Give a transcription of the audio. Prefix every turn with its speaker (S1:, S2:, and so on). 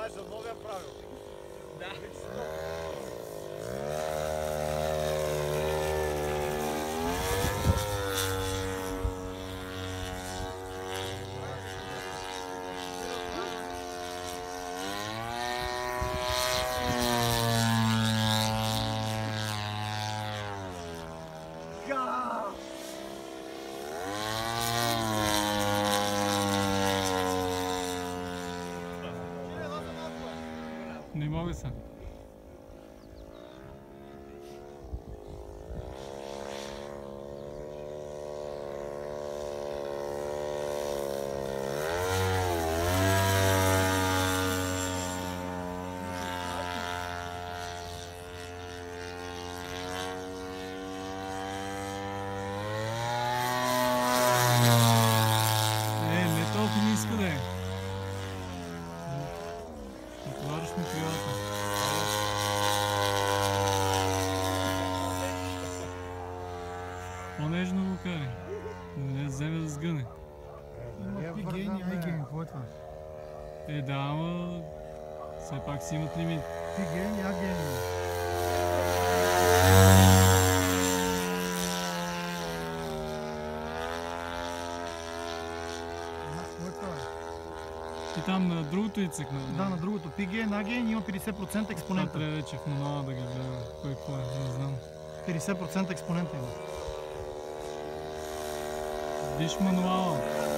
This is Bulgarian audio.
S1: знаеш за новия правил.
S2: Да.
S3: Не мога са. Не толкова не иска да е. Отваряш ми крилата. По-нежно го карай. Да не вземе да сгъне.
S4: Има пигейн и айгейн, какво е това?
S3: Да, ама все пак си имат лимит.
S4: Пигейн и айгейн. Какво е това?
S3: И там на другото и цъкна.
S4: Да, на другото. Пигейн, айгейн има 50%
S3: Това
S4: експонента.
S3: трябва вече в мануала да ги гледам. Кой какво е, не знам.
S4: 50% експонента има.
S3: Виж мануала.